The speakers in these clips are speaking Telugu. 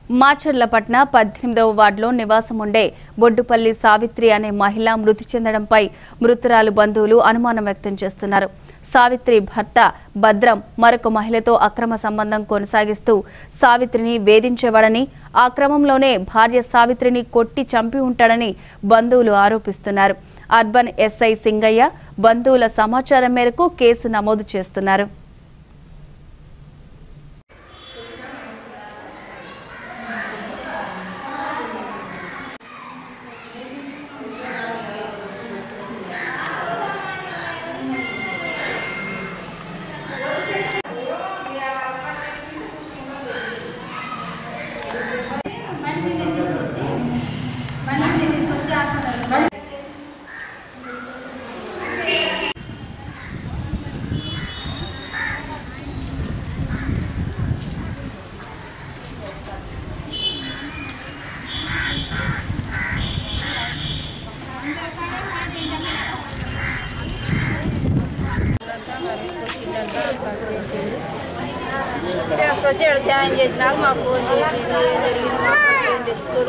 మాచర్లపట్న 18వ వార్డులో నివాసం ఉండే బొడ్డుపల్లి సావిత్రి అనే మహిళ మృతి చెందడంపై మృతురాలు బంధువులు అనుమానం వ్యక్తం చేస్తున్నారు. సావిత్రి భర్త భద్రం మరొక మహిళతో అక్రమ సంబంధం కొనసాగిస్తూ సావిత్రిని వేధించేవాడని, ఆ క్రమంలోనే భార్య సావిత్రిని కొట్టి చంపి ఉంటాడని బంధువులు ఆరోపిస్తున్నారు. అర్బన్ ఎస్ఐ సింగయ్య బంధువుల సమాచారం మేరకు కేసు నమోదు చేస్తున్నారు. తీసుకొచ్చి జాయిన్ చేసినాక మాకు ఫోన్ చేసింది. ఏం జరిగింది మాకు ఏం తెచ్చుకోరు.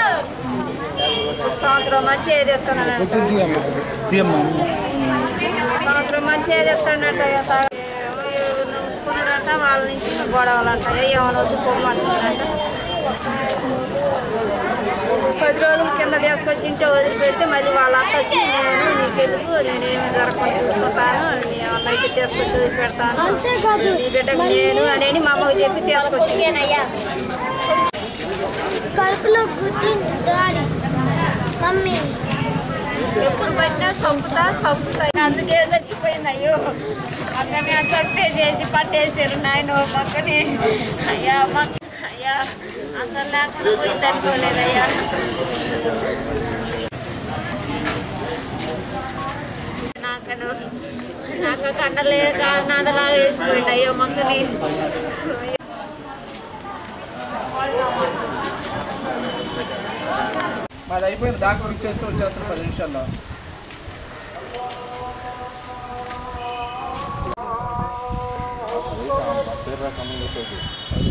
సంవత్సరం మంచి ఏది ఎత్తానంట, సంవత్సరం మంచి ఏది ఎత్తాడంట, ఉంచుకున్నాడంట. వాళ్ళ నుంచి గొడవలంట, ఏమైనా వద్దు పొమ్మంటున్నాడంట. 10 రోజుల కింద తీసుకొచ్చి ఇంట్లో వదిలిపెడితే మళ్ళీ వాళ్ళ అత్త వచ్చి నీకెందుకు, నేనేమి జరగకుండా చూసుకుంటాను, నేనైతే తీసుకొచ్చి వదిలిపెడతాను, నీ బిడ్డకు నేను అని మా అమ్మకి చెప్పి తీసుకొచ్చి కడుపులో గుద్ది డాడీ మమ్మీ ఎప్పుడు పట్టినా చంపుతా అందుకే చచ్చిపోయింది. అయ్యో అక్క మేము చంపే చేసి పట్టేసారు నాయన పక్కని. అయ్యా అయ్యా అసలు లేకుండా పోయి తట్టుకోలేదయ్యా. నాకు కండలేక నాదలాగా వేసిపోయింది. అయ్యో మక్కని మాది అయిపోయింది. డాక్టర్ ఇచ్చేసి వచ్చేస్తాను 10 నిమిషాల్లో. సమయం